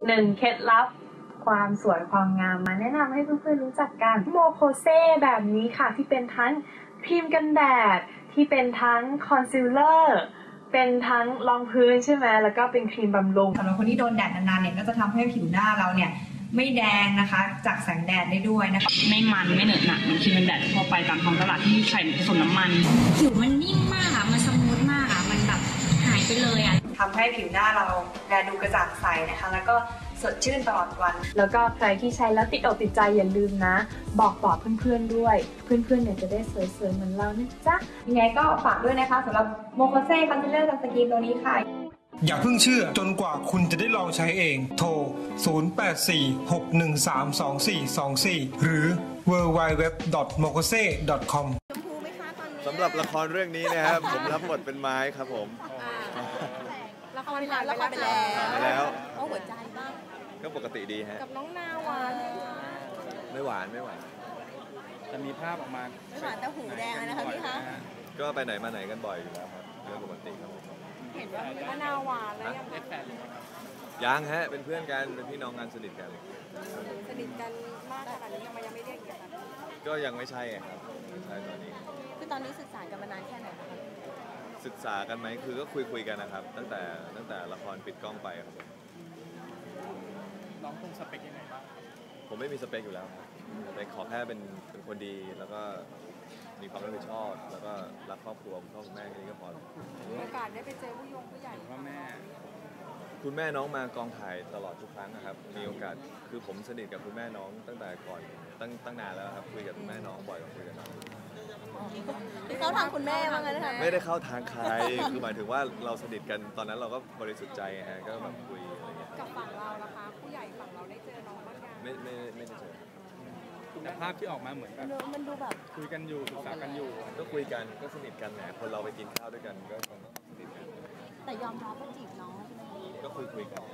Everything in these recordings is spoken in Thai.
1 เคล็ดลับความสวยความงามมาแนะนำให้เพื่อนๆรู้จักกันโมโคเซแบบนี้ค่ะที่เป็นทั้งครีมกันแดดที่เป็นทั้งคอนซีลเลอร์เป็นทั้งรองพื้นใช่ไหมแล้วก็เป็นครีมบำรุงสำหรับคนที่โดนแดดนานๆเนี่ยก็จะทำให้ผิวหน้าเราเนี่ยไม่แดงนะคะจากแสงแดดได้ด้วยนะคะไม่มันไม่เหนอะหนักเหมือนครีมกันแดดทั่วไปตามท้องตลาดที่ใส่ผสมน้ำมันผิวมันนิ่มมากอะมันสมูทมากอะมันแบบหายไปเลยอะทำให้ผิวหน้าเราแลดูกระจ่างใสนะคะแล้วก็สดชื่นตลอดวันแล้วก็ใครที่ใช้แล้วติดอกติดใจอย่าลืมนะบอกต่อเพื่อนๆด้วยเพื่อนๆเนี่ยจะได้สวยๆเหมือนเรานะจ๊ะยังไงก็ฝากด้วยนะคะสำหรับโมโคเซ่คอนซีลเลอร์สกินตัวนี้ค่ะอย่าเพิ่งเชื่อจนกว่าคุณจะได้ลองใช้เอง โทร 0846132424 หรือ www.mokose.com สำหรับละครเรื่องนี้นะครับ ผมรับบทเป็นไม้ครับผมละครผ่านไปแล้วโอ้หัวใจบ้างก็ปกติดีฮะกับน้องนาวาไม่หวานจะมีภาพออกมาไม่หวานแต่หูแดงนะคะพี่คะก็ไปไหนมาไหนกันบ่อยอยู่แล้วครับเรื่องปกติครับเห็นว่านาวาแล้วยังฮะเป็นเพื่อนกันเป็นพี่น้องกันสนิทกันมากขนาดนี้ยังไม่เรียกอย่างนั้นก็ยังไม่ใช่ครับไม่ใช่ตอนนี้คือตอนนี้ศึกษากันมานานแค่ไหนคะศึกษากันไหมคือก็คุยกันนะครับตั้งแต่ละครปิดกล้องไปครับน้องคงสเปคยังไงบ้างผมไม่มีสเปคอยู่แล้วครับแต่ขอแค่เป็นคนดีแล้วก็มีความรับผิดชอบแล้วก็รักครอบครัวพ่อคุณแม่แค่นี้ก็พอโอกาสได้ไปเจอผู้ใหญ่พ่อแม่คุณแม่น้องมากองถ่ายตลอดทุกครั้งนะครับมีโอกาสคือผมสนิทกับคุณแม่น้องตั้งแต่ก่อนตั้งนานแล้วครับคุยกับคุณแม่น้องบ่อยกว่าคุยกับน้องที่เขาทางคุณแม่ว่างั้นนะคะไม่ได้เข้าทางใครคือหมายถึงว่าเราสนิทกันตอนนั้นเราก็บริสุทธิ์ใจฮะก็แบบคุยอะไรเงี้ยกับฝั่งเราล่ะคะผู้ใหญ่ฝั่งเราได้เจอน้องบ้างยังไม่ได้เจอแต่ภาพที่ออกมาเหมือนแบบมันดูแบบคุยกันอยู่ศึกษากันอยู่ก็คุยกันก็สนิทกันแหละคนเราไปกินข้าวด้วยกันก็สนิทกันแต่ยอมรับว่าจีบน้องใช่ไหมก็คุยกัน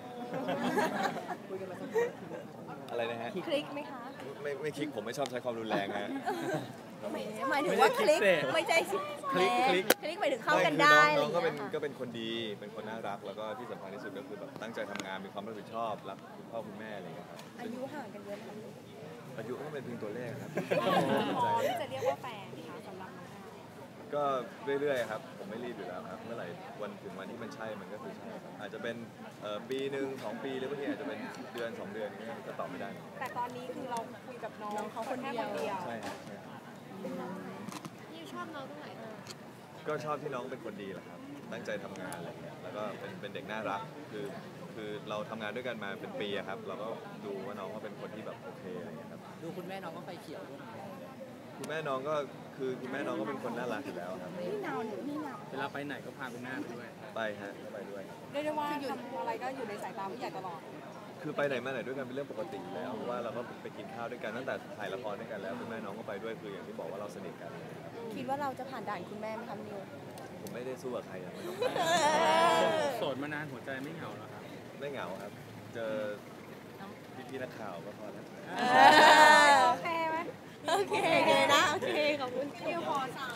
อะไรนะฮะคลิกไหมคะไม่คลิกผมไม่ชอบใช้ความรุนแรงฮะหมายถึงว่าคลิกไม่ใช่คลิกหมายถึงเข้ากันได้น้องก็เป็นคนดีเป็นคนน่ารักแล้วก็ที่สำคัญที่สุดก็คือแบบตั้งใจทำงานมีความรับผิดชอบรักคุณพ่อคุณแม่อะไรอย่างเงี้ยครับอายุห่างกันเยอะไหมอายุก็เป็นเพียงตัวเลขครับที่จะเรียกว่าแฟนคะสำหรับน้องก็เรื่อยๆครับผมไม่รีบอยู่แล้วครับเมื่อไหร่วันถึงวันที่มันใช่มันก็คือใช่ครับอาจจะเป็นปีหนึ่ง2 ปีหรือบางทีอาจจะเป็นเดือน2 เดือนนี้ก็ตอบไม่ได้แต่ตอนนี้คือเราคุยกับน้องเขาคนเดียวใช่ครับนี่ชอบน้องตรงไหนก็ชอบที่น้องเป็นคนดีแหละครับตั้งใจทำงานอะไรเงี้ยแล้วก็เป็นเด็กน่ารักคือเราทำงานด้วยกันมาเป็นปีครับเราก็ดูว่าน้องก็เป็นคนที่แบบโอเคอะไรเงี้ยครับดูคุณแม่น้องก็ไฟเขียวคุณแม่น้องก็คุณแม่น้องก็เป็นคนน่ารักอยู่แล้วครับนี่เงาเวลาไปไหนก็พาคุณแม่ไปด้วยไปฮะไปด้วยเรียกได้ว่าทำอะไรก็อยู่ในสายตาผู้ใหญ่ตลอดคือไปไหนมาไหนด้วยกันเป็นเรื่องปกติแล้วเพราะว่าเราก็ไปกินข้าวด้วยกันตั้งแต่ถ่ายละครด้วยกันแล้วคุณแม่น้องก็ไปด้วยคืออย่างที่บอกว่าเราสนิทกันคิดว่าเราจะผ่านด่านคุณแม่ไหมคะนิวผมไม่ได้สู้กับใครนะไม่ต้องโสดมานานหัวใจไม่เหงาหรอครับไม่เหงาครับเจอพี่นักข่าวก็พอแล้วโอเคไหมโอเคนะโอเคขอบคุณนิวพอ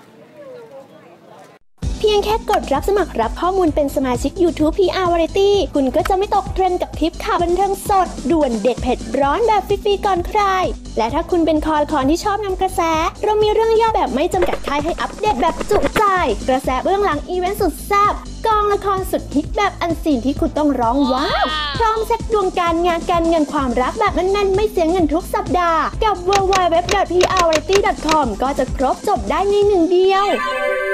เพียงแค่กดรับสมัครรับข้อมูลเป็นสมาชิก YouTube PR Variety คุณก็จะไม่ตกเทรนด์กับคลิปข่าวบันเทิงสดด่วนเด็ดเผ็ดร้อนแบบฟรีๆก่อนใครและถ้าคุณเป็นคอละครที่ชอบนำกระแสเรามีเรื่องย่อแบบไม่จำกัดท้ายให้อัปเดตแบบจุใจกระแสเบื้องหลังอีเวนต์สุดแซ่บกองละครสุดฮิตแบบอันซีนที่คุณต้องร้องว้าวพร้อมเช็คดวงการงานการเงินความรักแบบแน่นๆไม่เสียเงินทุกสัปดาห์กับ www.prvariety.com ก็จะครบจบได้ในหนึ่งเดียว